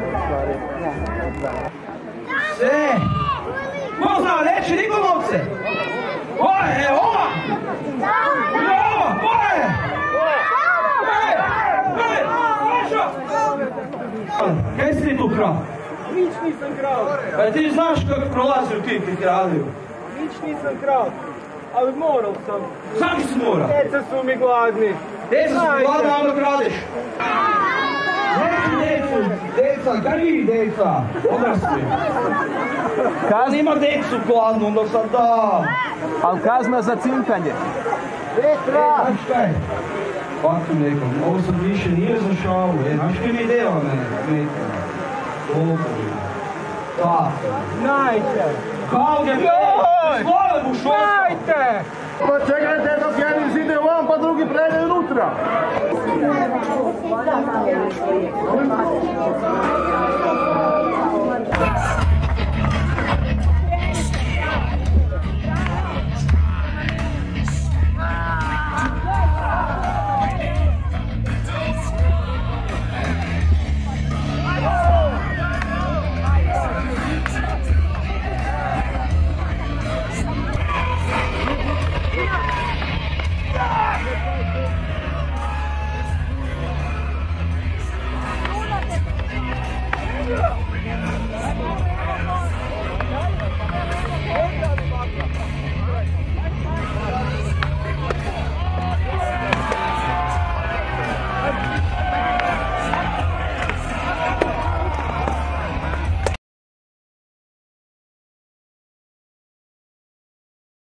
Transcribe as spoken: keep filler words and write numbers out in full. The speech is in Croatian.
Sve! Ko zna reći Nikolovce? Ko je? Ova! Ova! Ko je? Kaj si ti tu krao? Nič nisam krao. Pa ti znaš kako prolazio ti ti kralju? Nič nisam krao, ali moral sam. Sam si mora? Djeca su mi gladni. Djeca su mi gladni, a onda kradeš. Neću, neću, djeca, kaj vi djeca? Odrasli. Kad ima djecu gladnu, onda sam da. Ali kazna za cinkanje. Petra! E, znaš kaj? Ovako nekom, ovo sad više nije za šalu, e, znaš kaj mi dela mene? Ovo, tako. Najte! Kao gdje? Slove mu šostva! Najte! Pa čekajte dok jedan zide vam, pa drugi prede unutra.